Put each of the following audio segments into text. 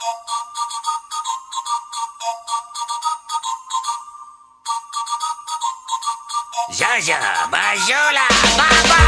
Jojo, Bajula, Baba!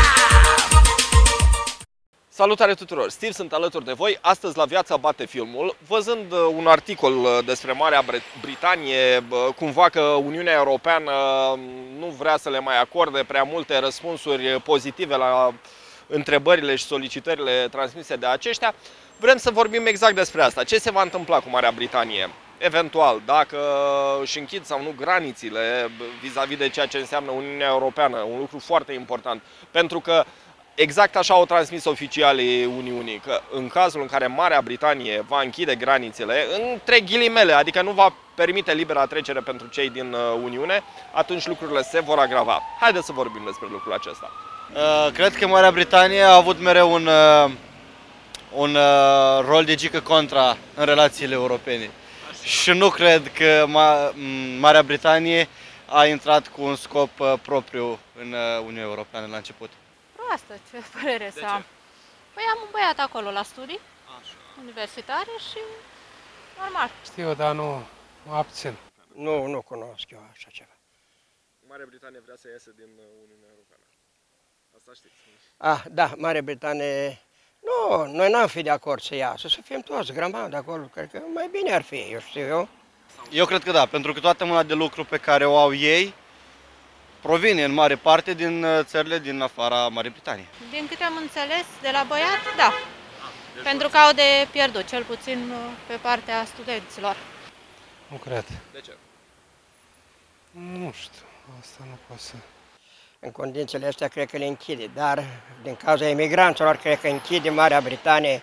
Salutare tuturor! Steve sunt alături de voi. Astăzi la Viața bate filmul, văzând un articol despre Marea Britanie, cumva că Uniunea Europeană nu vrea să le mai acorde prea multe răspunsuri pozitive la întrebările și solicitările transmise de aceștia, vrem să vorbim exact despre asta. Ce se va întâmpla cu Marea Britanie? Eventual, dacă își închid sau nu granițele vis-a-vis de ceea ce înseamnă Uniunea Europeană, un lucru foarte important, pentru că exact așa au transmis oficialii Uniunii, că în cazul în care Marea Britanie va închide granițele, între ghilimele, adică nu va permite libera trecere pentru cei din Uniune, atunci lucrurile se vor agrava. Haideți să vorbim despre lucrul acesta. Cred că Marea Britanie a avut mereu un rol de gică contra în relațiile europene. Și nu cred că Marea Britanie a intrat cu un scop propriu în Uniunea Europeană la început. Proastă, ce părere să am. Păi am un băiat acolo la studii universitare și normal. Știu, dar nu mă abțin. Nu cunosc eu așa ceva. Marea Britanie vrea să iasă din Uniunea Europeană. Asta știți. Da, Marea Britanie... Nu, noi n-am fi de acord să iasă, să fim toți grămadă acolo, cred că mai bine ar fi, eu știu eu. Eu cred că da, pentru că toată mâna de lucru pe care o au ei provine în mare parte din țările din afara Marii Britanii. Din câte am înțeles de la băiat, da. Pentru că au de pierdut, cel puțin pe partea studenților. Nu cred. De ce? Nu știu, asta nu pot să... În condițiile astea cred că le închide, dar din cauza imigranților cred că închide Marea Britanie,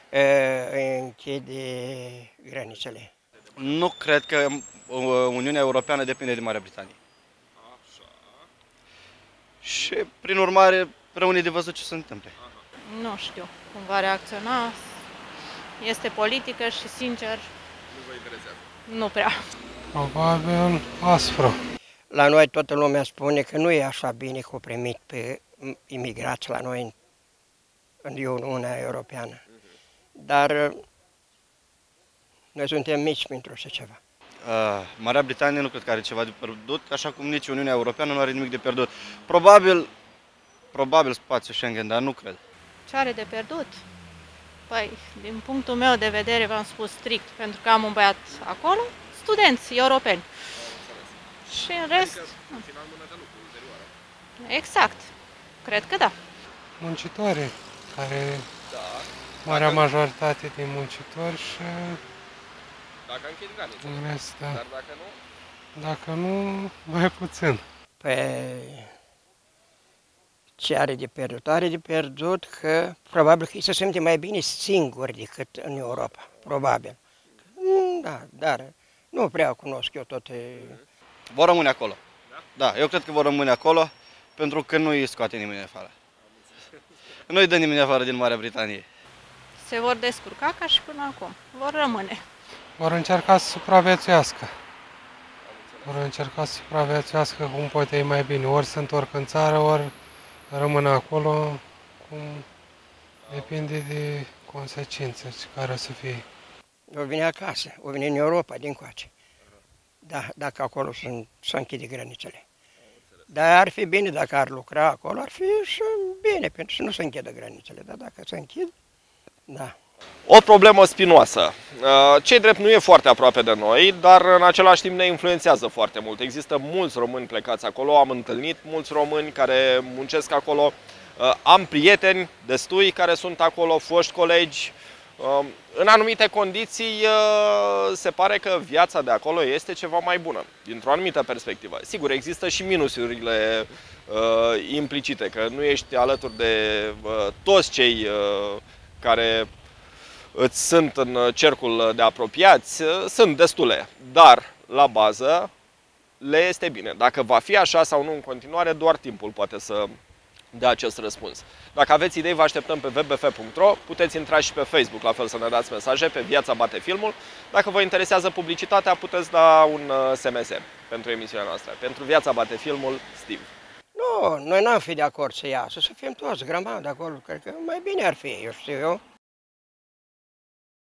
închide granițele. Nu cred că Uniunea Europeană depinde de Marea Britanie. Așa. Și, prin urmare, rămâne de văzut ce se întâmplă. Nu știu cum va reacționa. Este politică și, sincer, Nu vă interesează. nu prea. Probabil aspru. La noi toată lumea spune că nu e așa bine cu primit pe imigrați la noi în Uniunea Europeană. Dar noi suntem mici pentru așa ceva. Marea Britanie nu cred că are ceva de pierdut, așa cum nici Uniunea Europeană nu are nimic de pierdut. Probabil spațiul Schengen, dar nu cred. Ce are de pierdut? Păi, din punctul meu de vedere, v-am spus strict, pentru că am un băiat acolo, studenți europeni. Și în rest... În final mână de lucru ulterioară. Exact. Cred că da. Muncitorii, care Da. marea majoritate din muncitori și Dacă închid granițele. în rest, da. Dar dacă nu, Dacă nu, mai puțin. Păi, ce are de pierdut? Are de pierdut că probabil că se simte mai bine singuri decât în Europa, probabil. Da, dar nu prea cunosc eu toate... Vor rămâne acolo. Da, eu cred că vor rămâne acolo, pentru că nu îi scoate nimeni afară. Nu îi dă nimeni afară din Marea Britanie. Se vor descurca ca și până acum. Vor rămâne. Vor încerca să supraviețuiască. Vor încerca să supraviețuiască cum pot ei mai bine. Ori se întorc în țară, ori rămân acolo, cum depinde de consecințe care o să fie. O vine acasă, o vine în Europa, din coace. Da, dacă acolo se închide granițele. Dar ar fi bine dacă ar lucra acolo, ar fi și bine, pentru că nu se închidă granițele. Dar dacă se închid, da. o problemă spinoasă. Ce drept nu e foarte aproape de noi, dar în același timp ne influențează foarte mult. Există mulți români plecați acolo, am întâlnit mulți români care muncesc acolo, am prieteni destui care sunt acolo, foști colegi. În anumite condiții se pare că viața de acolo este ceva mai bună, dintr-o anumită perspectivă. Sigur, există și minusurile implicite, că nu ești alături de toți cei care îți sunt în cercul de apropiați, sunt destule, dar la bază le este bine. Dacă va fi așa sau nu în continuare, doar timpul poate să dea acest răspuns. Dacă aveți idei, vă așteptăm pe www.bf.ro, puteți intra și pe Facebook, la fel să ne dați mesaje, pe Viața bate filmul. Dacă vă interesează publicitatea, puteți da un SMS pentru emisiunea noastră. Pentru Viața bate filmul, Steve. Nu, noi n-am fi de acord să iasă, să fim toți grămadă acolo, cred că mai bine ar fi, eu știu eu.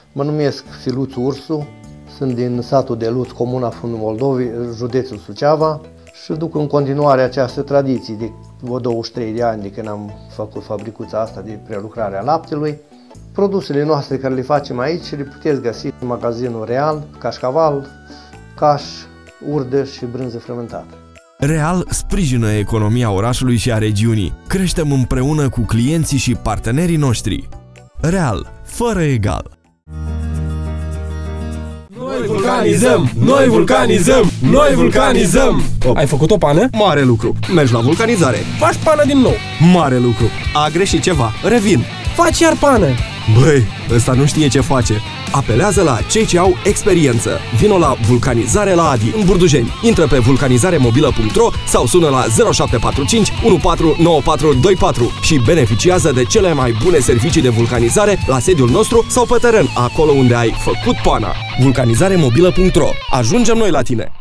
Mă numesc Filuț Ursu, sunt din satul de Luț, comuna Fundul Moldovei, județul Suceava și duc în continuare această tradiție de 23 de ani de când am făcut fabricuța asta de prelucrare a laptelui. Produsele noastre care le facem aici le puteți găsi în magazinul Real, cașcaval, caș, urdă și brânză fermentată. Real sprijină economia orașului și a regiunii. Creștem împreună cu clienții și partenerii noștri. Real, fără egal. Noi vulcanizăm! Noi vulcanizăm! Noi vulcanizăm! Ai făcut o pană? Mare lucru! Mergi la vulcanizare! Faci pană din nou! Mare lucru! A greșit ceva! Revin! Faci iar pană! Băi, ăsta nu știe ce face! Apelează la cei ce au experiență. Vino la vulcanizare la Adi, în Burdujeni. Intră pe vulcanizaremobilă.ro sau sună la 0745 149424 și beneficiază de cele mai bune servicii de vulcanizare la sediul nostru sau pe teren, acolo unde ai făcut pana. Vulcanizaremobilă.ro. Ajungem noi la tine!